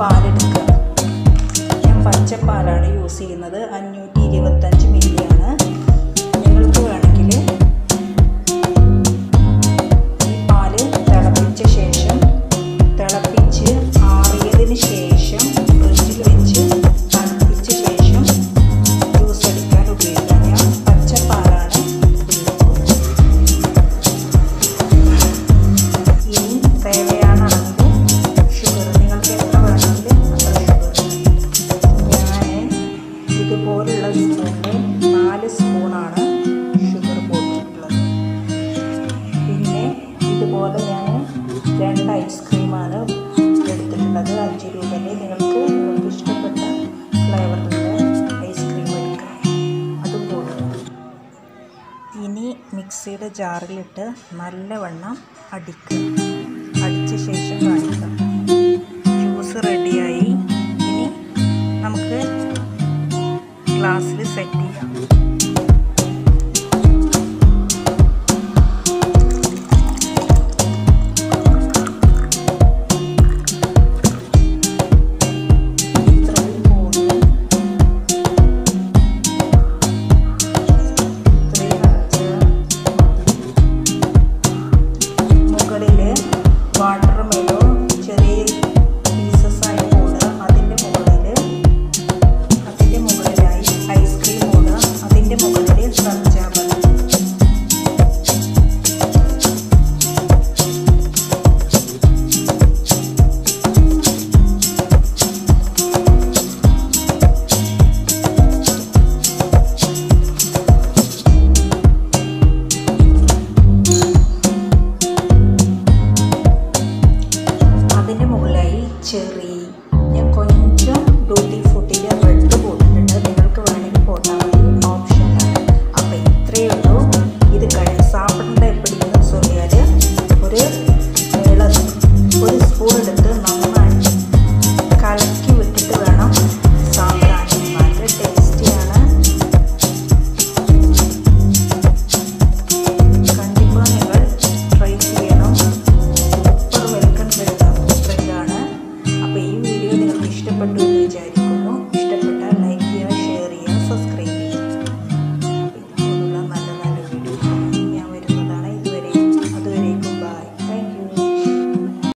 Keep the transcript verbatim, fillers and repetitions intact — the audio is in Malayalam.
പാലെടുക്കുക. ഞാൻ പച്ചപ്പാലാണ് യൂസ് ചെയ്യുന്നത്. അഞ്ഞൂറ്റി ഇരുപത്തഞ്ച് മില്ലിയാണ്. നിങ്ങൾക്ക് വേണമെങ്കിൽ ഈ പാല് തിളപ്പിച്ച ശേഷം തിളപ്പിച്ച് ആറിയതിന് ശേഷം ഫ്രിഡ്ജിൽ വെച്ച് തണുപ്പിച്ച ശേഷം ജ്യൂസ് അടിക്കാൻ ഉപയോഗിക്കാം. ഞാൻ പച്ചപ്പാലാണ് ഉപയോഗിക്കുന്നത്. ഇനി തേവയാണെങ്കിൽ ഷുഗർ നിങ്ങൾക്ക് എത്ര വേണമെങ്കിൽ അത്ര ഷുഗർ. ഞാൻ ഇതുപോലുള്ള സ്പൂണിൽ നാല് സ്പൂണാണ് ഷുഗർ പോയിട്ടുള്ളത്. പിന്നെ ഇതുപോലെ ഞാൻ രണ്ട് ഐസ്ക്രീമാണ് എടുത്തിട്ടുള്ളത്. അഞ്ച് രൂപയിൽ നിങ്ങൾക്ക് നിങ്ങൾക്ക് ഇഷ്ടപ്പെട്ട ഫ്ലേവറിലുള്ള ഐസ്ക്രീം എടുക്കാം. അതുപോലെ ഇനി മിക്സിയുടെ ജാറിലിട്ട് നല്ലവണ്ണം അടിക്കുക. അടിച്ച ശേഷം കാണിക്കാം.